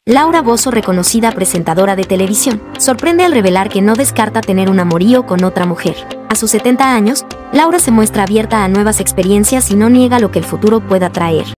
Laura Bozzo, reconocida presentadora de televisión, sorprende al revelar que no descarta tener un amorío con otra mujer. A sus 70 años, Laura se muestra abierta a nuevas experiencias y no niega lo que el futuro pueda traer.